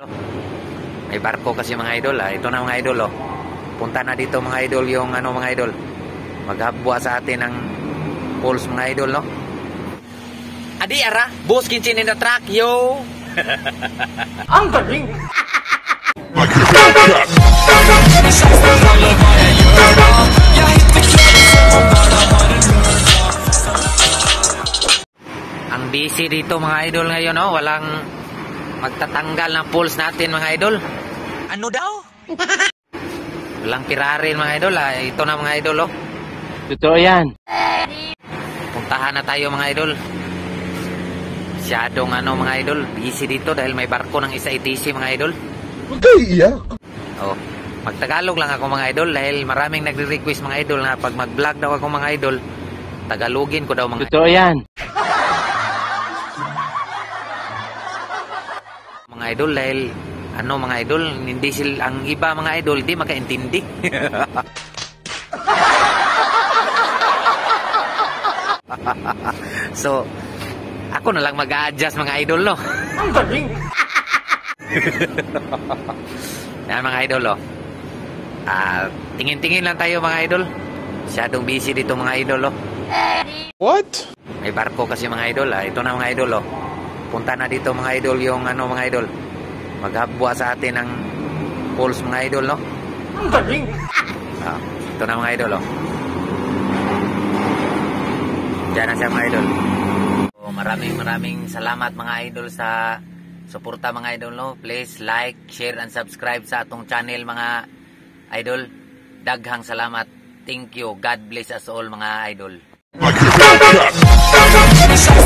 May barko kasi mga idol. Ito na mga idol. Punta na dito mga idol yung mga idol. Maghabwa sa atin ng pulse mga idol, no? Adi ara, boss kitchen in the truck, yo. Ang galing. Ang busy dito mga idol ngayon, no? Walang magtatanggal ng pulse natin mga idol. Ano daw? Walang pirarin mga idol. Ito na mga idol, oh. Totoo yan. Puntahan na tayo mga idol. Masyadong mga idol, busy dito dahil may barko ng isa ITC mga idol. Okay, iyak. Oh, magtagalog lang ako mga idol dahil maraming nagre-request mga idol na pag mag-vlog daw ako mga idol, tagalogin ko daw mga Totoo yan. mga idol dahil mga idol, hindi ang iba mga idol hindi makaintindi. So, ako na lang mag-a-adjust mga idol, no? Ang galing. Yan mga idol, oh. Tingin-tingin lang tayo mga idol. Masyadong busy dito mga idol, oh. What? May barko kasi mga idol, Ito na mga idol, oh. Punta na dito mga idol yung mga idol. Maghabwa sa atin ng pulse mga idol, no? Ang galing. Ito na mga idol, oh. Diyan na siya mga idol. So, maraming salamat mga idol sa suporta mga idol, no? Please like, share, and subscribe sa atong channel mga idol. Daghang salamat. Thank you. God bless us all mga idol.